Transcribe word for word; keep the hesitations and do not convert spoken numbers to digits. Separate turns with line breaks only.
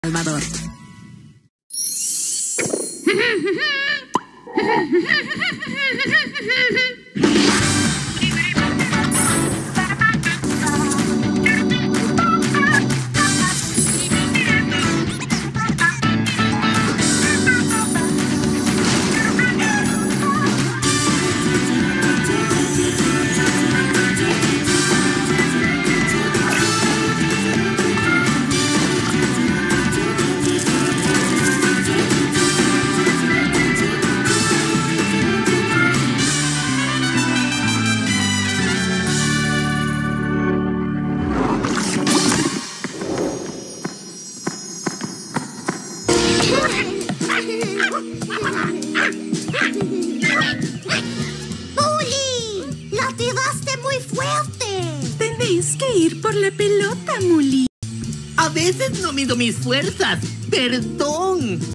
Salvador.
¡Muli! ¡La tiraste muy fuerte!
Tenéis que ir por la pelota, Muli.
A veces no mido mis fuerzas. Perdón.